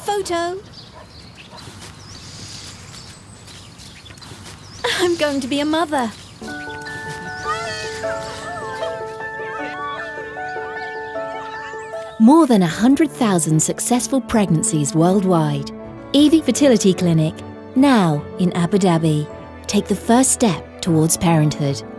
photo. I'm going to be a mother. More than 100,000 successful pregnancies worldwide. IVI Fertility Clinic, now in Abu Dhabi. Take the first step towards parenthood.